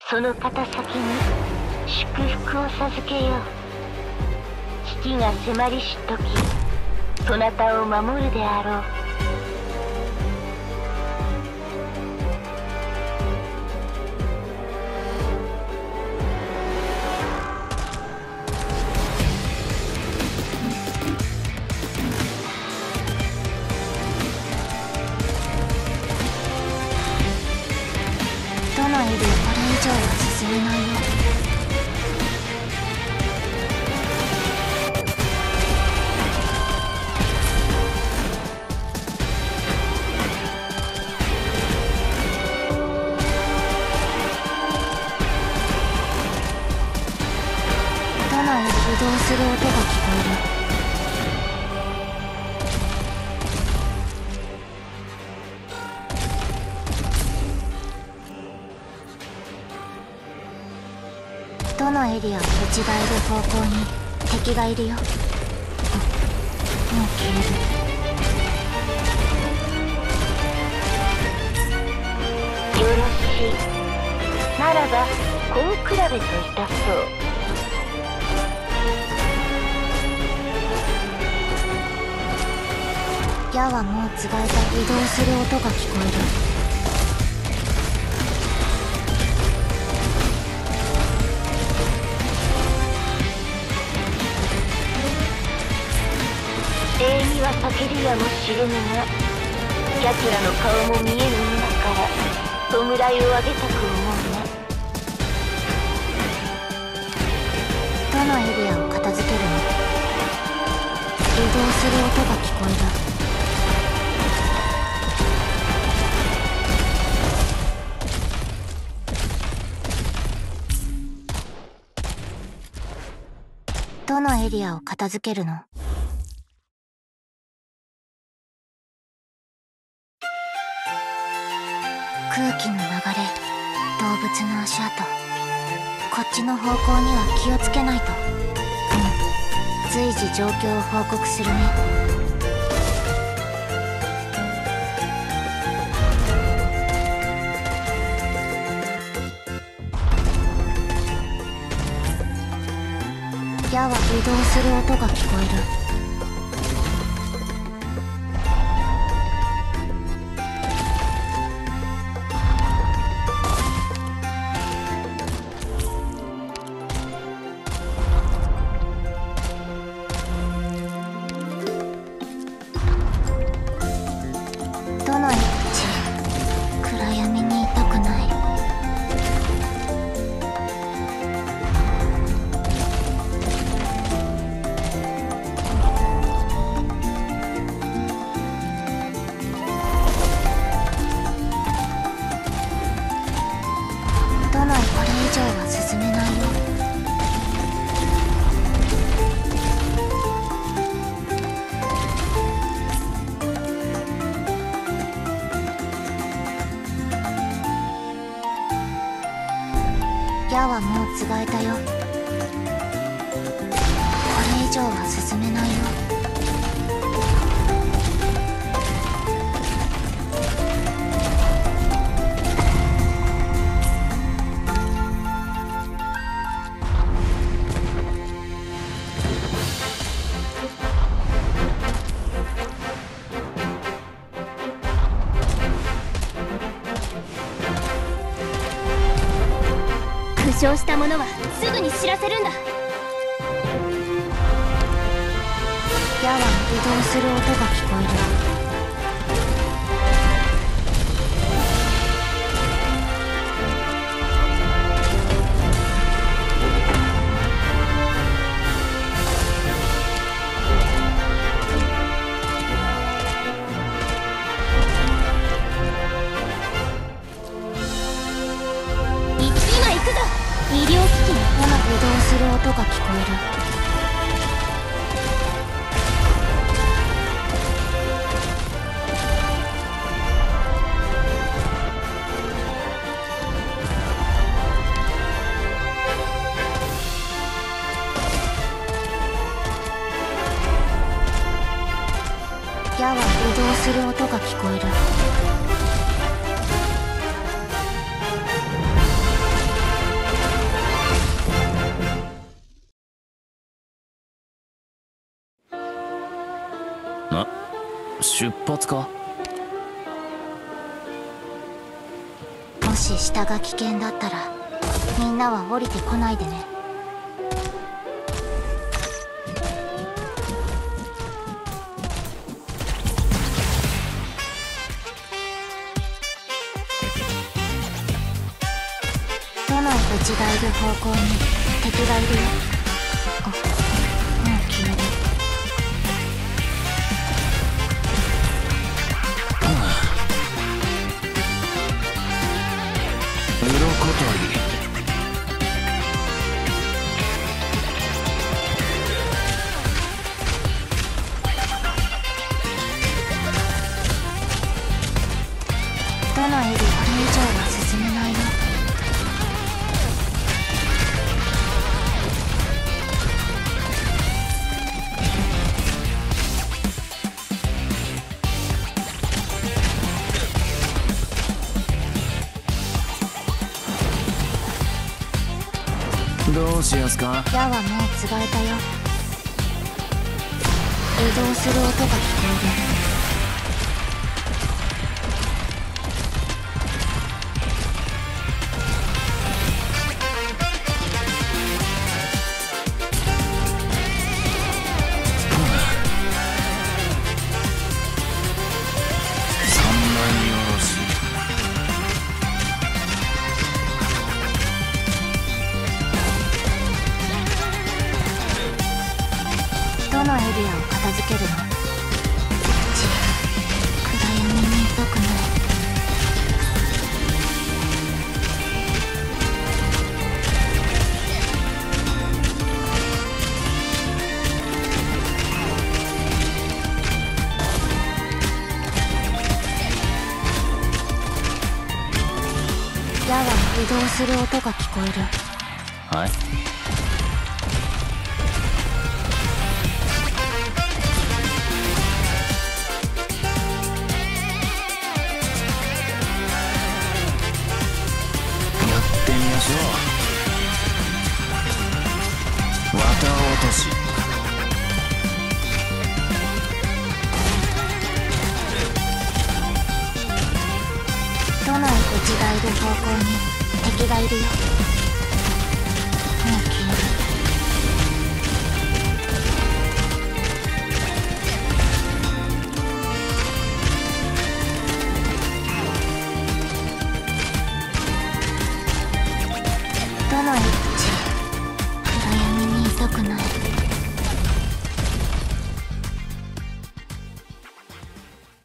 その肩先に祝福を授けよう。危機が迫りし時、そなたを守るであろう。 どのエリアこれ以上は進めないよ。どのエリア移動する音が聞こえる。どのエリアをうちがいる方向に敵がいるよ。もう消える。 よろしいならば根比べといたそう。 矢はもうつがえた。移動する音が聞こえる。 礼には避けるやもしれぬが、奴らの顔も見えぬ今から弔いをあげたく思うな。 どのエリアを片付けるの？移動する音が聞こえる。どのエリアを片付けるの？空気の流れ、動物の足跡、こっちの方向には気をつけないと。随時状況を報告するね。矢は移動する音が聞こえる。どのエッジ、暗闇にいたくない。どのこれ以上は進めないよ。矢はもうつがえたよ。これ以上は進めないよ。 負傷した者はすぐに知らせるんだ。 矢は移動する音が聞こえる。医療機器の矢の移動する音が聞こえる。矢は移動する音が聞こえる。 出発か？ もし下が危険だったらみんなは降りてこないでね。どのうちがいる方向に敵がいるよ。あ、もう決める。 鱗取り。 どのエリアこれ以上は進めないよ。 どうしやすか？ 矢はもうつがえたよ。移動する音が聞こえる。どのエリアを片付けるの？暗闇にいたくない。矢は移動する音が聞こえる。 はい。綿落とし。 どのうちがいる方向に敵がいるよ。もう消える。どのうち